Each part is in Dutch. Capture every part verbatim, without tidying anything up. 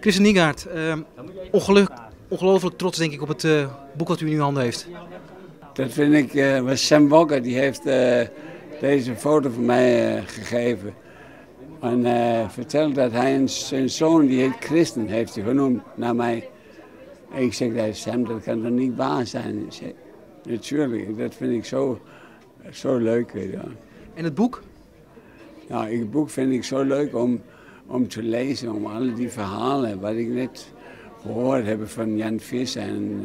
Christen Niegaard, uh, ongeluk, ongelooflijk trots denk ik op het uh, boek wat u in uw handen heeft. Dat vind ik, uh, was Sam Walker, die heeft uh, deze foto van mij uh, gegeven. En uh, vertelde dat hij een, zijn zoon, die heet Christen, heeft hij genoemd naar mij. En ik zeg, nee, Sam, dat kan toch niet waar zijn? Ik zeg, natuurlijk, dat vind ik zo, zo leuk. Weet je. En het boek? Nou, het boek vind ik zo leuk om, om te lezen, om alle die verhalen, wat ik net gehoord heb van Jan Visser en,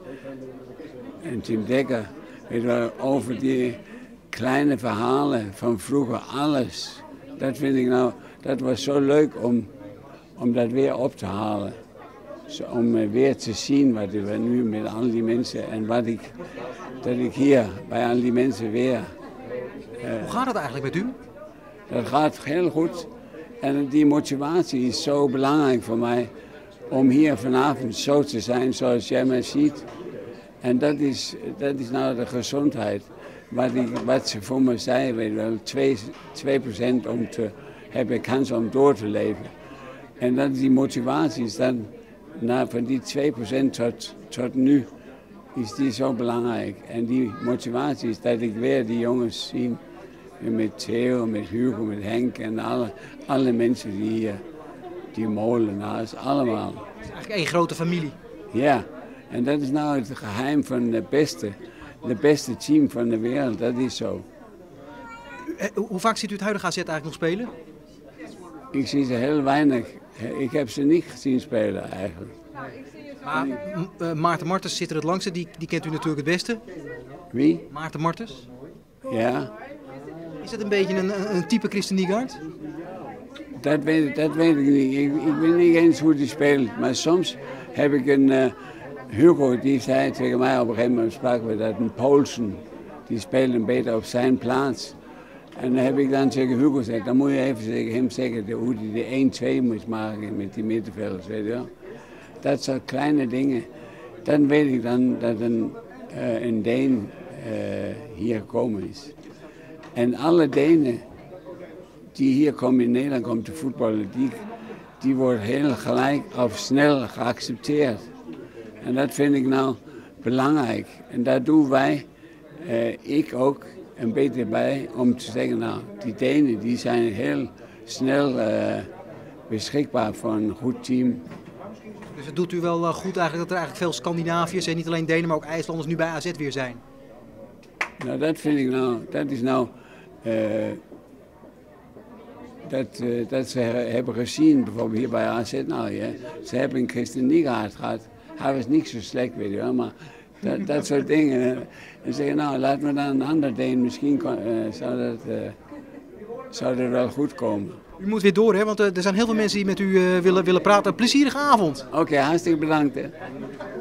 uh, en Tim Dekker. Weet je, over die kleine verhalen van vroeger, alles. Dat vind ik nou, dat was zo leuk om, om dat weer op te halen. Zo, om uh, weer te zien wat we nu met al die mensen en wat ik, dat ik hier bij al die mensen weer. Uh, Hoe gaat het eigenlijk met u? Dat gaat heel goed. En die motivatie is zo belangrijk voor mij om hier vanavond zo te zijn zoals jij mij ziet. En dat is, dat is nou de gezondheid. Wat, ik, wat ze voor me zei, weet je wel, twee procent om te hebben kans om door te leven. En dat die motivatie is dan, nou, van die twee procent tot, tot nu, is die zo belangrijk. En die motivatie is dat ik weer die jongens zie, met Theo, met Hugo, met Henk en alle, alle mensen die hier, die molenaars, allemaal. Het is eigenlijk één grote familie. Ja, en dat is nou het geheim van de beste, de beste team van de wereld, dat is zo. Hoe vaak ziet u het huidige A Z eigenlijk nog spelen? Ik zie ze heel weinig. Ik heb ze niet gezien spelen eigenlijk. Maar uh, Maarten Martens zit er het langste, die, die kent u natuurlijk het beste. Wie? Maarten Martens. Ja. Is dat een beetje een, een type Christen Niegaard? Dat weet, dat weet ik niet. Ik, ik weet niet eens hoe die speelt. Maar soms heb ik een uh, Hugo, die zei tegen mij op een gegeven moment, spraken we dat, een Poulsen, die speelt een beetje op zijn plaats. En dan heb ik dan tegen Hugo gezegd, dan moet je even tegen hem zeggen hoe hij de één twee moet maken met die middenvelders, weet je wel. Dat soort kleine dingen. Dan weet ik dan dat een, uh, een Deen uh, hier gekomen is. En alle Denen die hier komen in Nederland komen te voetballen, die, die worden heel gelijk of snel geaccepteerd. En dat vind ik nou belangrijk. En daar doen wij, uh, ik ook, een beetje bij om te zeggen, nou, die Denen die zijn heel snel uh, beschikbaar voor een goed team. Dus het doet u wel goed eigenlijk dat er eigenlijk veel Scandinaviërs en niet alleen Denen, maar ook IJslanders nu bij A Z weer zijn? Nou, dat vind ik nou, dat is nou, uh, dat, uh, dat ze hebben gezien, bijvoorbeeld hier bij A Z nou, ja. Ze hebben een Christen Niegaard gehad, hij was niet zo slecht, weet je wel, maar dat, dat soort dingen. En zeggen, nou, laten we dan een ander Deen, misschien uh, zou, dat, uh, zou dat wel goed komen. U moet weer door, hè, want uh, er zijn heel veel mensen die met u uh, willen, willen praten. Een plezierige avond. Oké, okay, hartstikke bedankt. Hè.